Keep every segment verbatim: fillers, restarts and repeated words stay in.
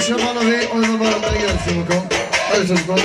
Jeszcze panowie, o zobaczę, tak jest, Symko. Ale co to?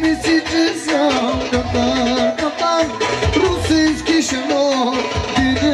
Rusyjski się no,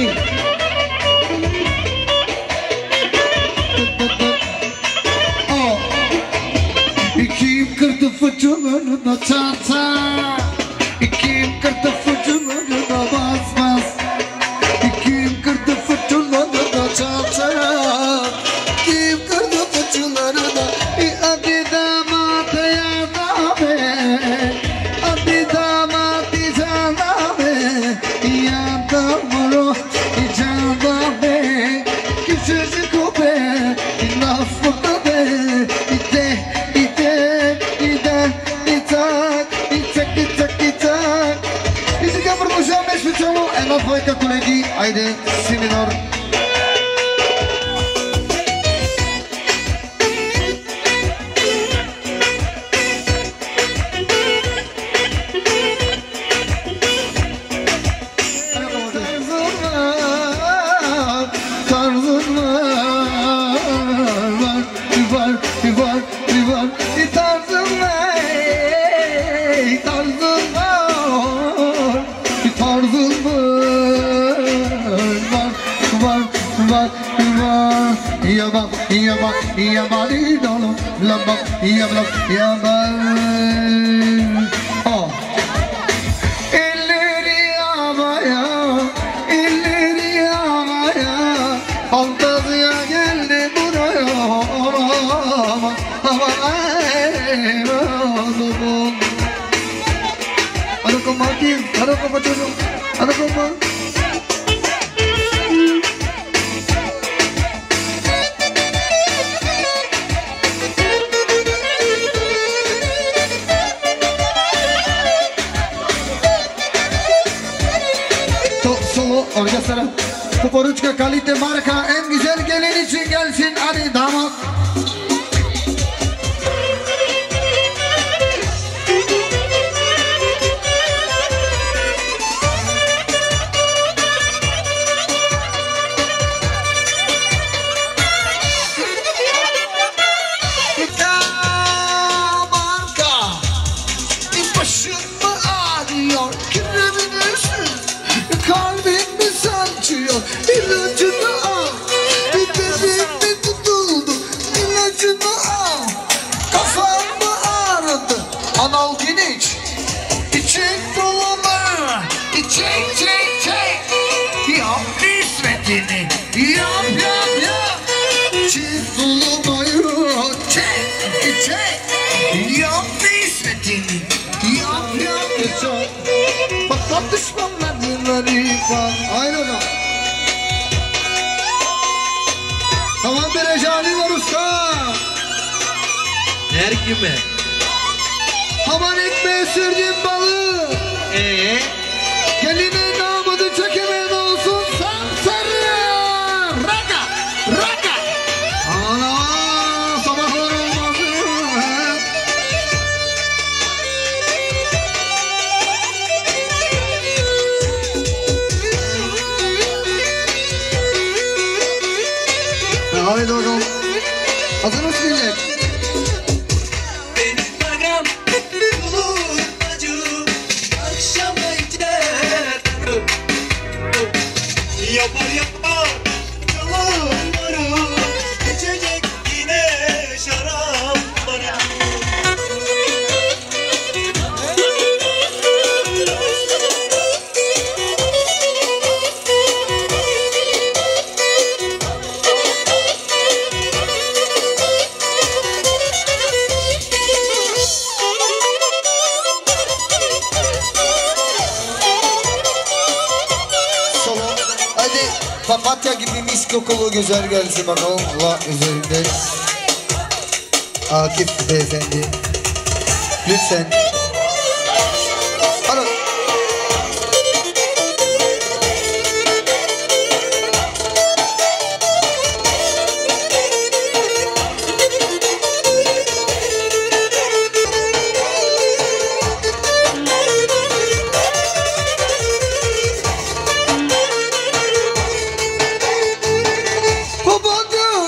Hadi. Oh. Kim kırdı fıçılarına çata, kim kırdı fıçılarına bas bas, kim kırdı fıçılarına çata, kim kırdı fıçılarına. Hadi damat ya damat, hadi damat ya damat, ya damat ya damat, küçücük o be, lafı be, ide ide ide itak, itak itak itak. Dice que produciamo e facciamo e non poi che colleghi, haydi si minor. Oh. Elleri havaya, elleri havaya, fantazya geldi buraya. Ama ama ano koma kim, ano koma çocuğum, ano koma. Orkestra Kuporuçka kalite marka en güzel gelin için gelsin hadi damat. İlacını al, bir bebeğimde tutuldu. İlacını al, kafam mı ağrıdı? Anal geniş, içek dolu mu? İçek çek çek, yap nispetini, yap yap yap. Çek dolu mu? Çek çek, yap nispetini, yap yap yap. Patlat düşmanlarını bak, aynen o. Tamam bir ecali var usta. Her kime? Havan ekmeği sürdüğüm balı. Eee? Gelinin damadı çekemeyen olsun samsarı. Raka, raka. Ana sabahlar olmaz. Haydi bakalım. Hazır mısın millet? Benim param bulur acı, akşama gider. Yapar yapar yalanları, içecek yine şarapları. Papatya gibi mis kokulu güzel gelsin bakalım kulağı üzerinde. Akif beyefendi, lütfen. Hadi.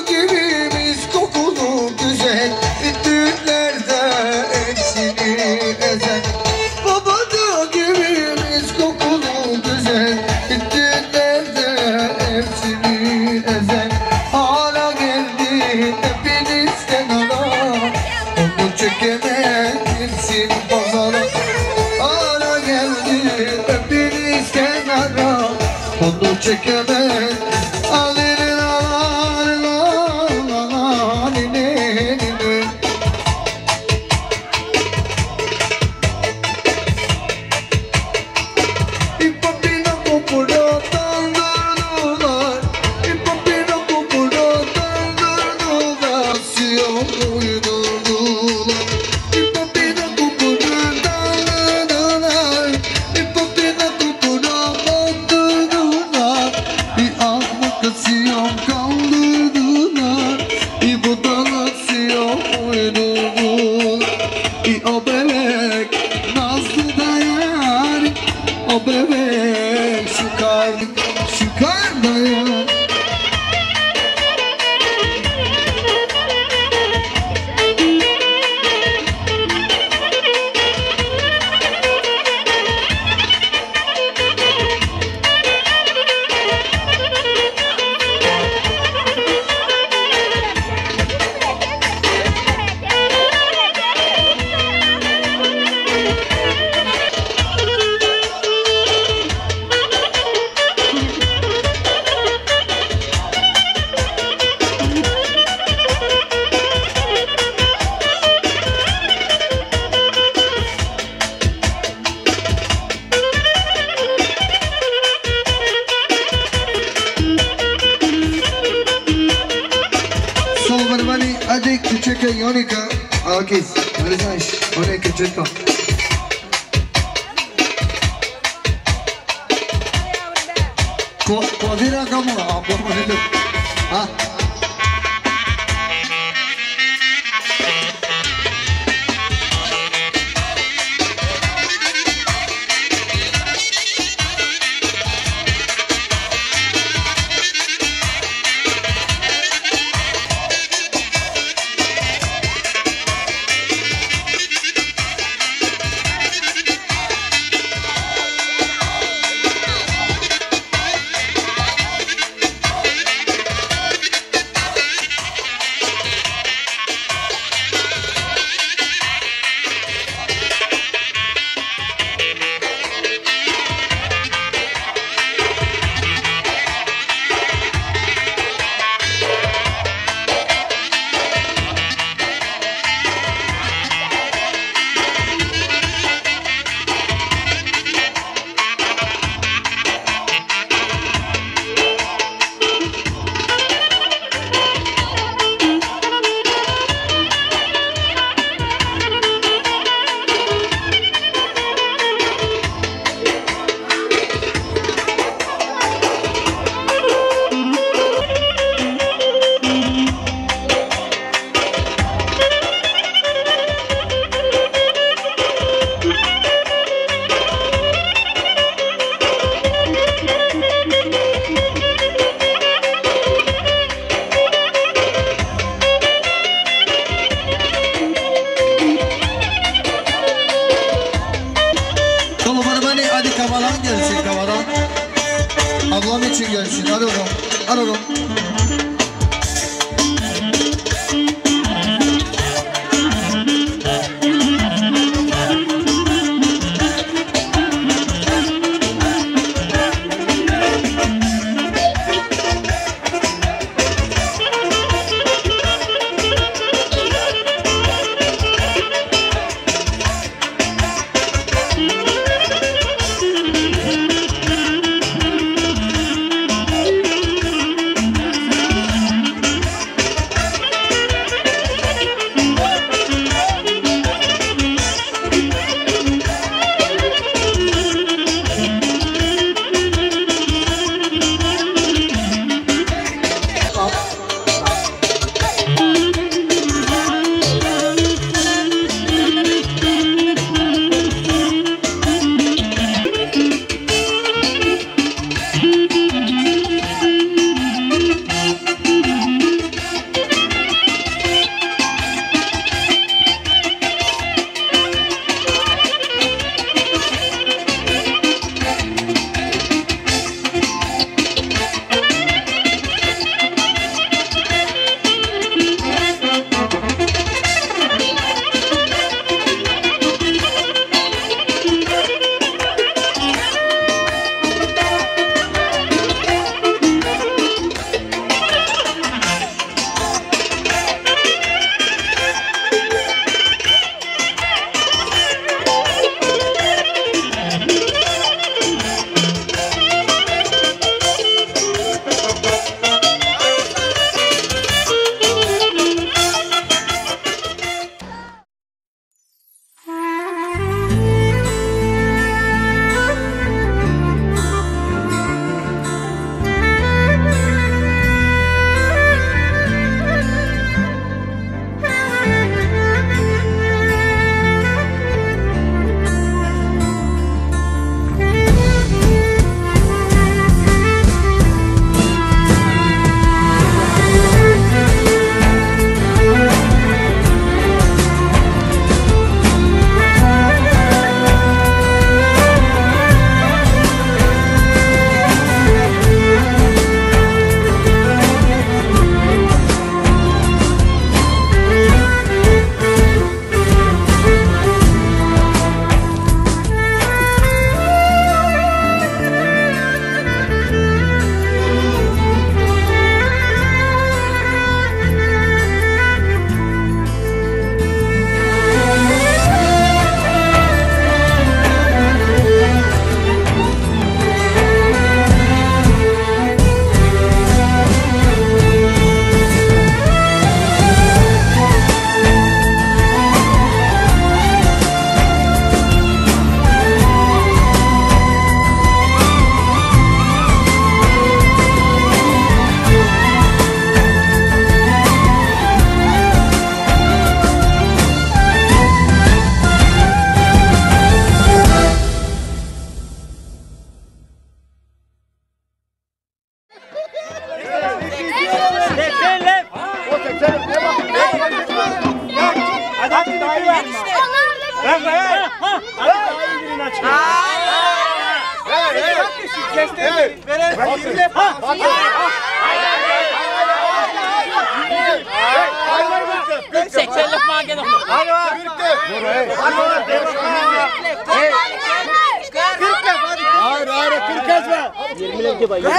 Düğünlerde eksini çekemez. Alinin alanın alanın. İpapina kupura tandırdılar. İpapina kupura tandırdılar. Siyah uydurdular. İpapina kupura tandırdılar. İpapina kupura bandırdılar. Bir ahmakı siyah kaldırdılar. İbu dala siyah uydurdular. İ o bebek nazlı dayar. O bebek şu kar, şu kar dayan. Salvarmani adik küçük yonika akis rizajone küçük. Ko kodira kamu apa mana tu? Ha? Kavadan gelsin kavadan. Ablam için gelsin. Hadi oğlum. Hadi oğlum. seksenlik mankede. Hadi var. Hayır hayır kırk ezme. yirmilik bay.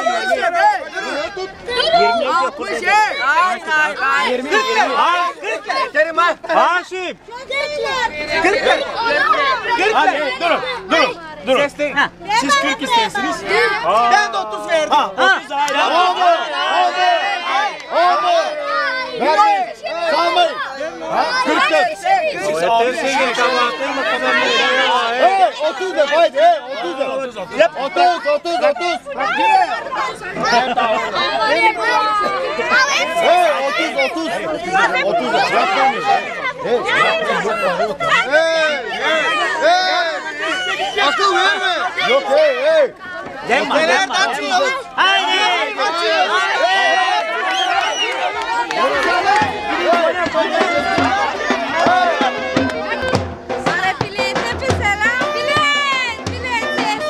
Kerim ha. Haşim. Hadi durun durun. Durun. Siz kırk istersiniz. Ben de otuz verdim. otuz hayır. Oldu. Oldu. Oldu. Vermeyin. Salmayın. kırk dört. Hey otuz da haydi hey otuz da. otuz otuz otuz. Hey otuz otuz. otuz da yapmayın. Hey hey. Akıl verme. Yok hey hey. Neler açıyor? Haydi. Açıyor. Sana bilet hep selam bilet bilet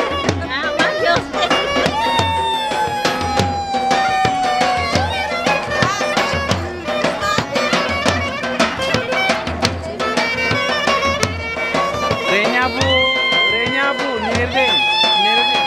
Renya bu, Renya bu nerede? Nerede?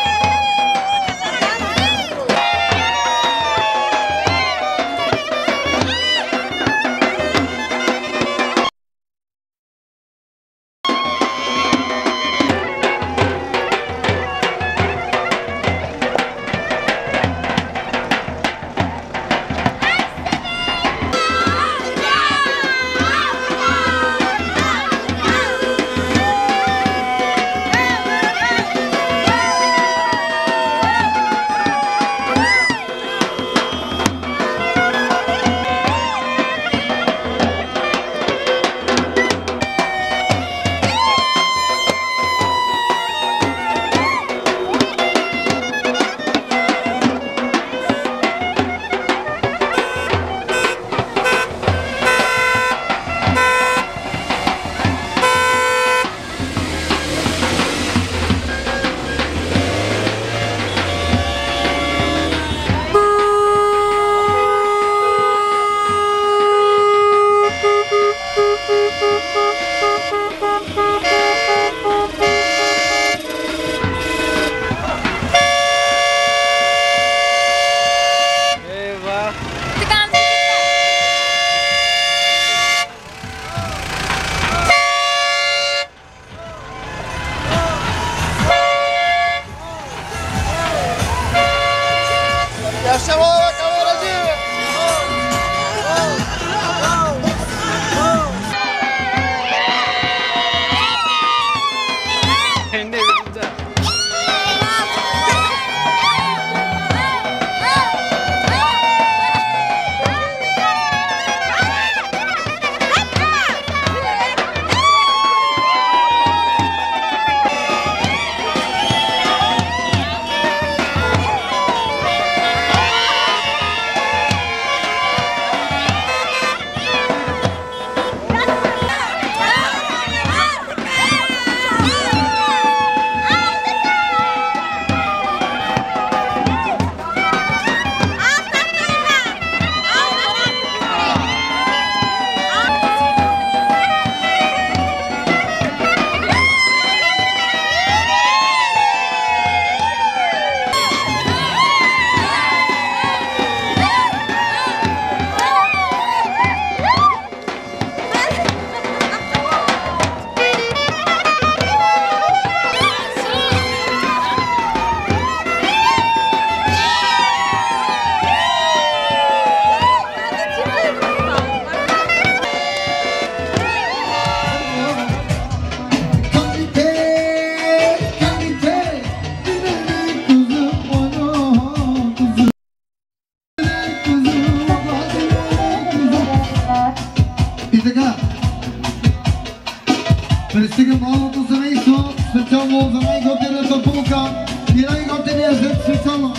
Persiga malo tu zamejso, srčamo zamejko tjera to puka, tjera i gote nije zet srčamo.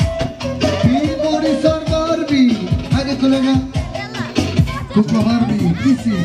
I Borisar Barbie, hajde kolega, kukla Barbie, ti si.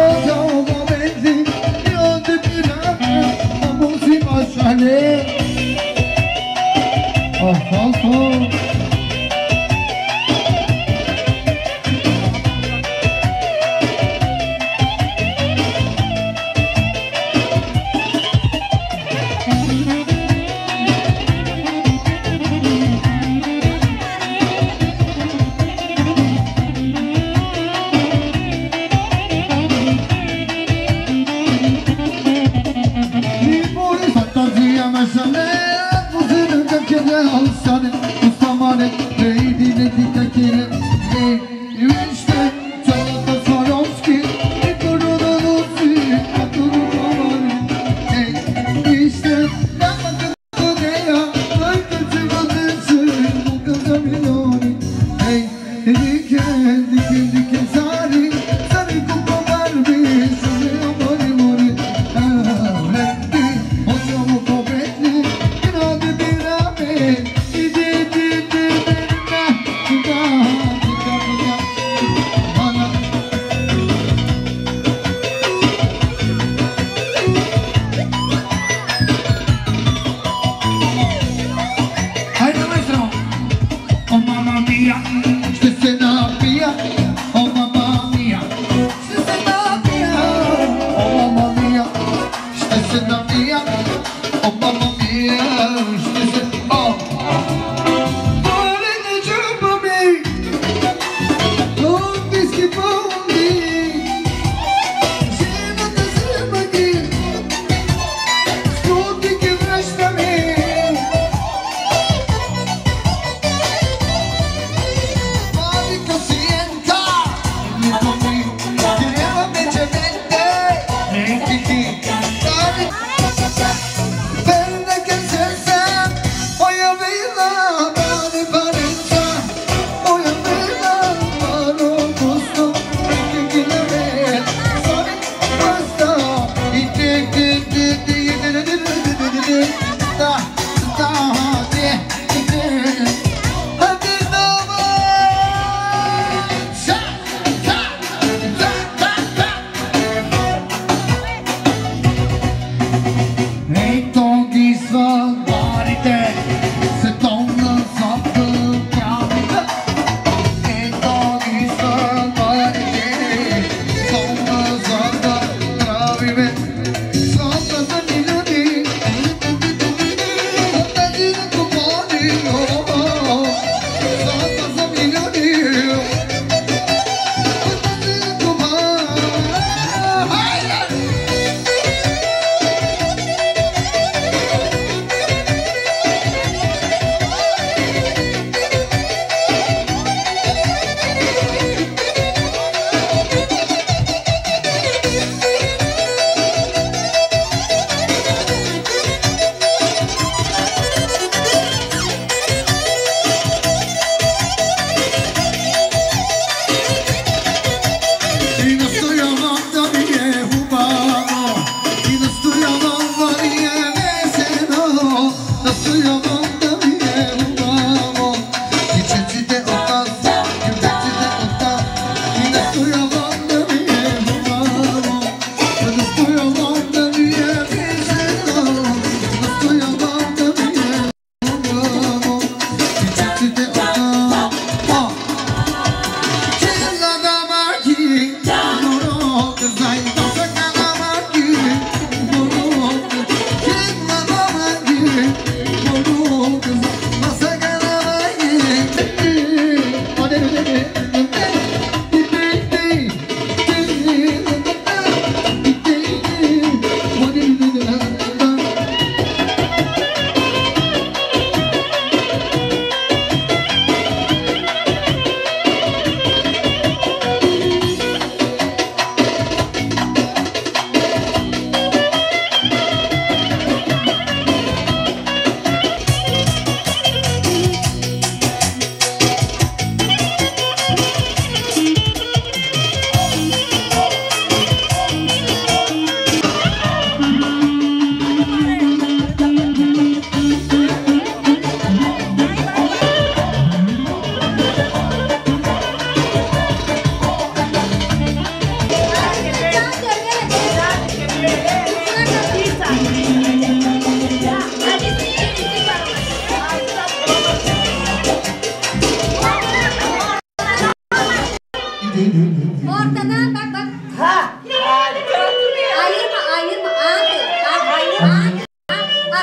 Hey,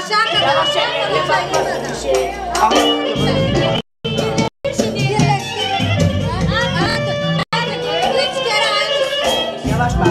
aşağı kadar. Yavaş Yavaş bak.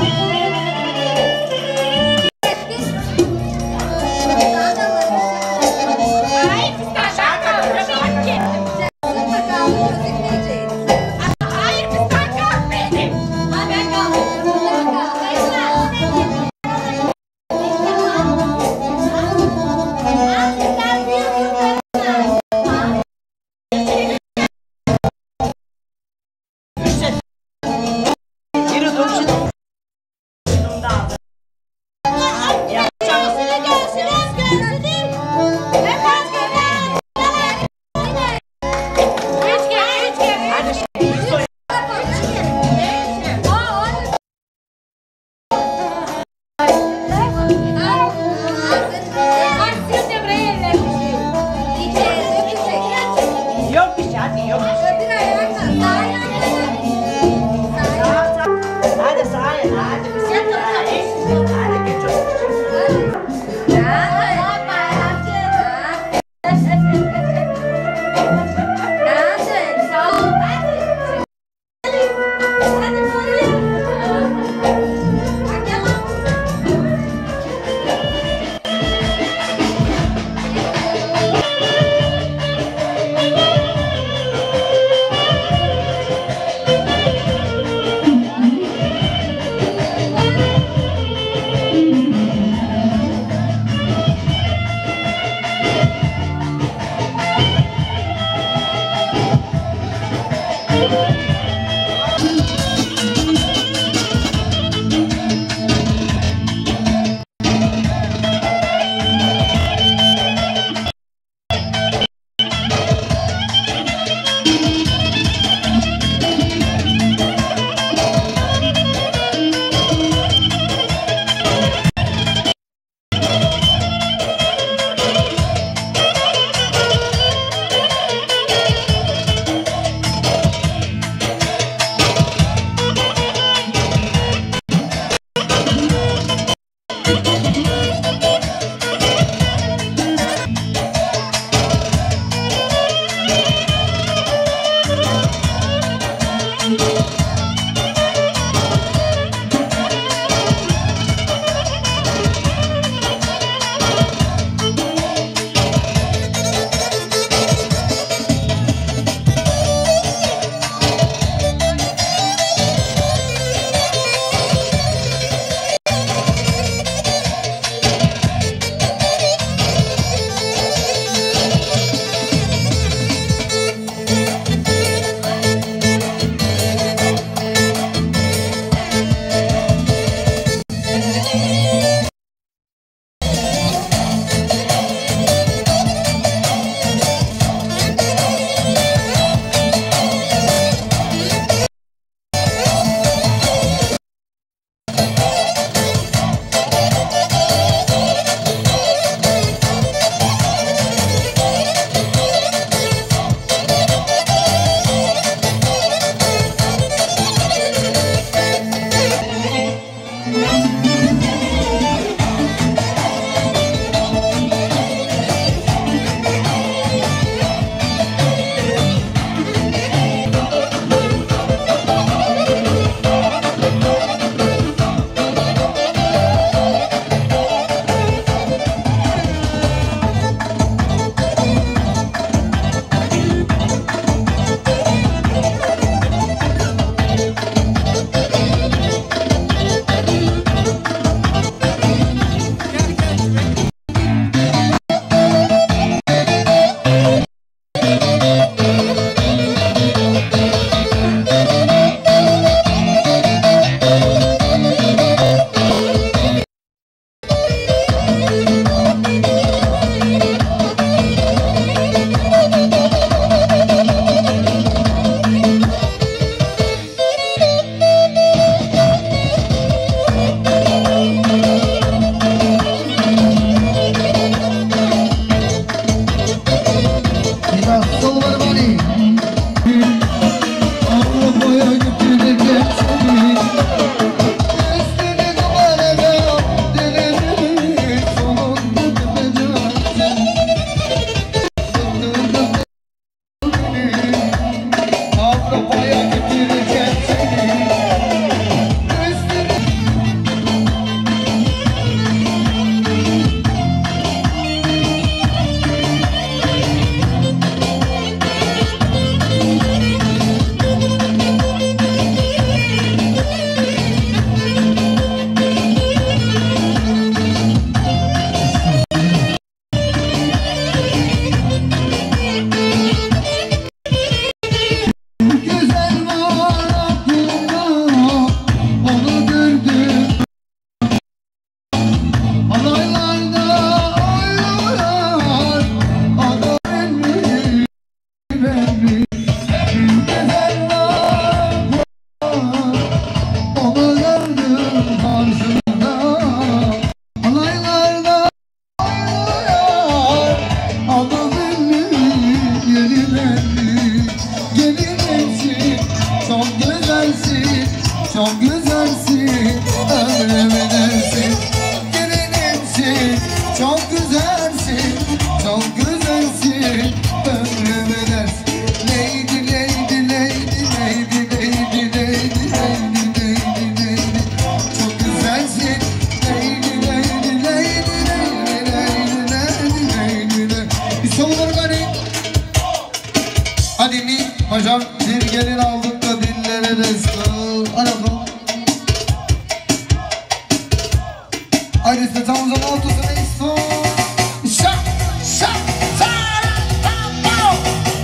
Haydi spetsalımızın ortasına iso. Şak, şak, şak, tamam.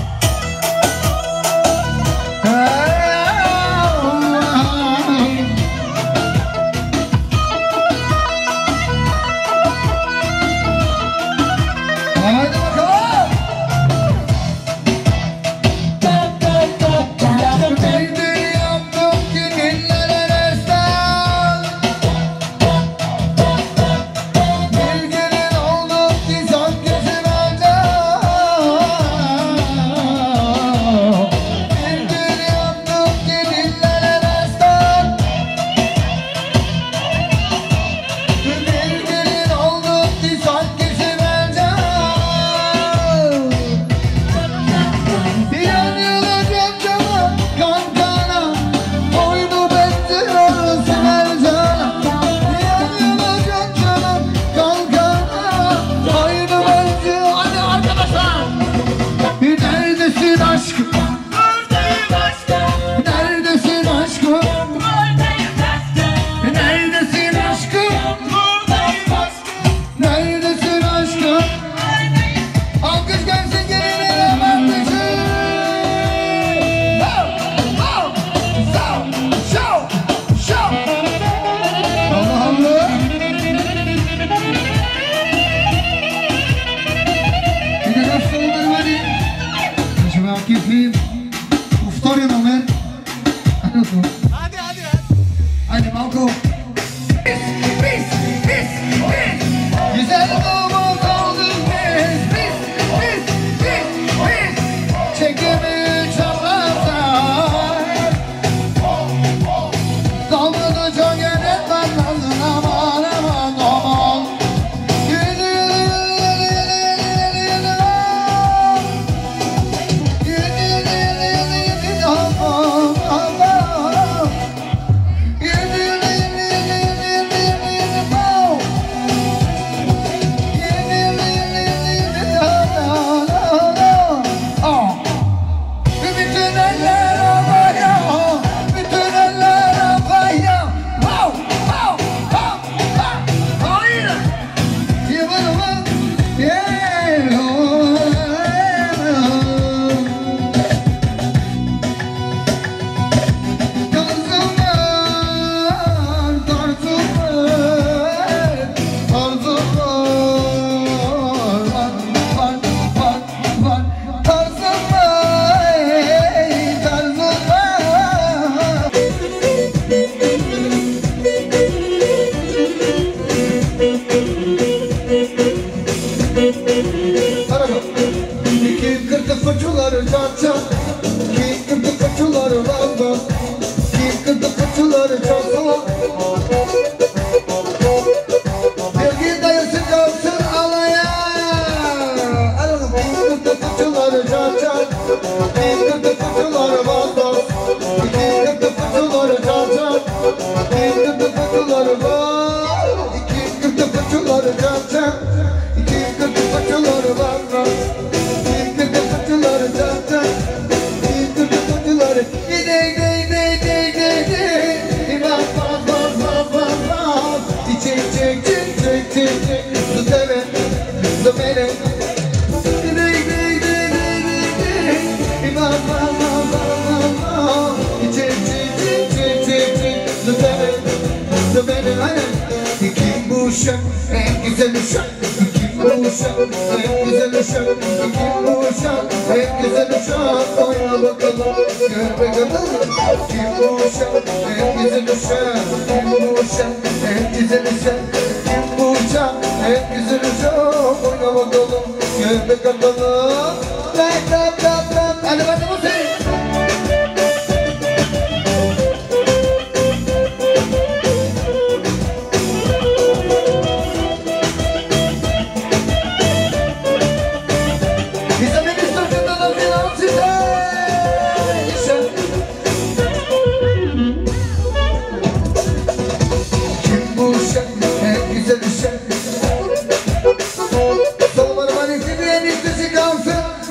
Haydi bakalım. Neydi yaptım ki dinlere destan. Bir gelin oldum ki sanki seveceğim. Bir gelin yaptım ki dinlere destan. Bir gelin oldum ki sanki seveceğim. Yanılacak cana, kankana, boynu bekliyor Semercana. Yanılacak cana, kankana, boynu bekliyor. Hadi arkadaşlar! Neredesin aşkım? Buradayım aşkım, Neredesin aşkım? buradayım aşkım, Neredesin aşkım? buradayım aşkım, Neredesin aşkım? Alkış gelsin geline bakmışım. Wow, wow, show, show, show. Allah Allah. Bir de nasıl olur hadi. Şuna keyfim. Uftar ya Ömer. Hadi otur. hadi hadi hadi. Hadi Malko. Pis, pis, pis, pis. Güzel baba kaldım pis, pis, pis, pis, pis. Çekimi çalarsan. Kalmadı çok yönetmen lazım aman aman aman. Yürü, yürü, yürü, yürü, yürü. Yürü, yürü, yürü, yürü, yürü. Aman, aman. Yürü, yürü, yürü, yürü, yürü, yürü, yürü, yürü. Oh. Yürü, yürü, yürü, yürü, yürü. Oh, oh, oh, oh. Bütün eller havaya, bütün eller havaya. Wow, wow, wow, wow. Hayır. Yıvırımın, yeah, oh, tarzım var, tarzım var, tarzım var, var, var, var, var. Tarzım var, tarzım var. İki kırdı fıçıları çat çat, İki kırdı fıçıları bak bak, İki kırdı fıçıları çat çat. Sevgi dayısı kalsın alaya. Alalım. İki kırdı fıçıları çat çat, İki kırdı fıçıları bak bak, İki kırdı fıçıları çat çat, İki kırdı fıçıları bak. İki kırdı fıçıları çat çat, İki kırdı fıçıları bak bak. İki kırdı fıçıları çat çat, İki kırdı fıçıları. Gidey dey dey dey dey dey. Bak bak bak bak bak bak. Çek çek çek çek çek çek. Su deve, su bene. Gidey dey dey dey dey dey. Bak bak bak bak bak bak. Çek çek çek çek çek çek. Su deve, su bene. Hadi. İki bu uşak, en güzel uşak. İki bu uşak, en güzel uşak. İki bu uşak, en güzel uşak. Oyna bakalım, gör bakalım. İki bu uşak, en güzel uşak. İki bu uşak, en güzel uşak. İki bu uşak, en güzel uşak. Oyna bakalım, gör bakalım. Lap lap lap lap. Hadi hadi bu şey. Bize bir sırtında da filan size. Kim bu uşak? En güzel uşak. Salmanı manisi diye niştesi kalsın.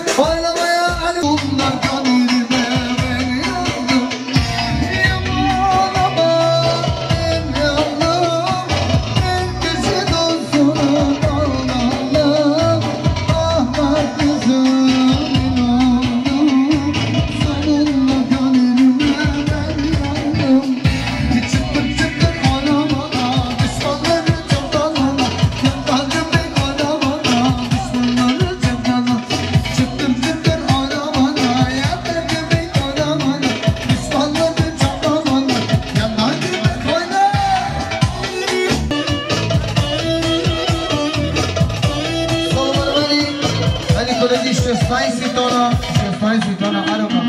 šestnajst tona, šestnajst tona aroka.